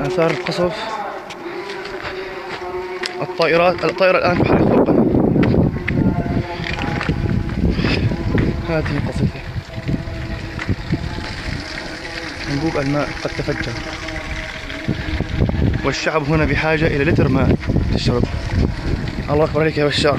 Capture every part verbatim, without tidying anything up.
آثار القصف. الطائرات الطائرة الآن تحرك فوقنا. هذه القصيدة. أنبوب الماء قد تفجر، والشعب هنا بحاجة إلى لتر ماء تشرب. الله أكبر عليك يا بشار.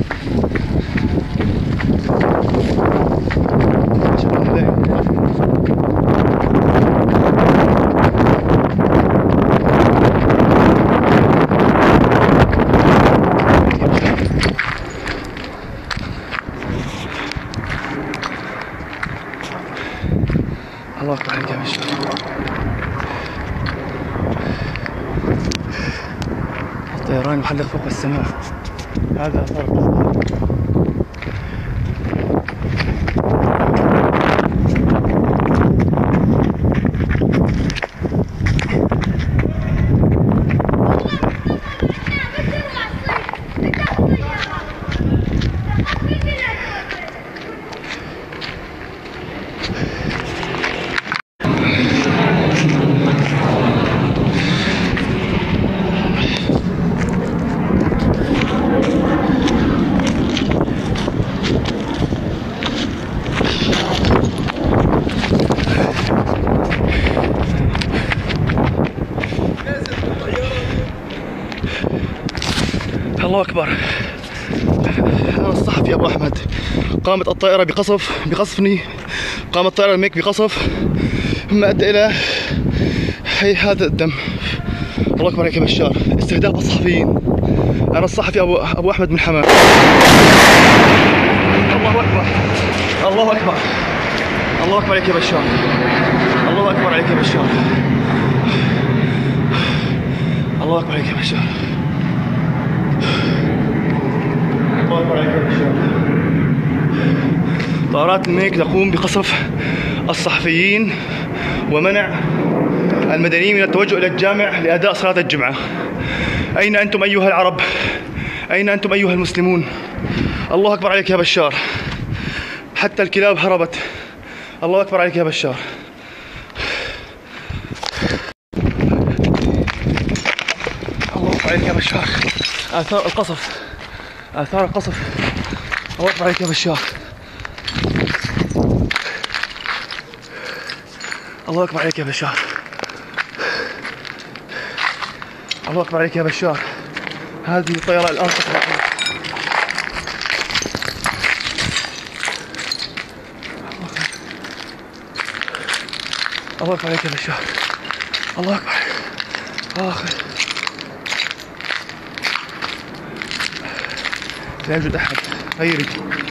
الله أكبر عليك يا بشار. الطيران يحلق فوق السماء. هذا أثار القصف. الله أكبر. أنا الصحفي أبو أحمد. قامت الطائرة بقصف بقصفني. قامت الطائرة الميك بقصف مما أدى إلى هي هذا الدم. الله أكبر عليك يا بشار. استهداف الصحفيين. أنا الصحفي أبو أبو أحمد من حماة. الله أكبر. الله أكبر. الله أكبر عليك يا بشار. الله أكبر عليك يا بشار. الله أكبر عليك يا بشار. الله أكبر عليك يا بشار. طائرات الميك تقوم بقصف الصحفيين ومنع المدنيين من التوجه إلى الجامع لأداء صلاة الجمعة. أين أنتم أيها العرب؟ أين أنتم أيها المسلمون؟ الله أكبر عليك يا بشار. حتى الكلاب هربت. الله أكبر عليك يا بشار. الله أكبر عليك يا بشار. آثار القصف. آثار القصف. الله أكبر عليك يا بشار. الله أكبر عليك يا بشار. الله أكبر عليك يا بشار. هذه الطيارة الآن تطلع. الله أكبر عليك يا بشار. الله أكبر. الله أكبر. لا يوجد أحد غيري.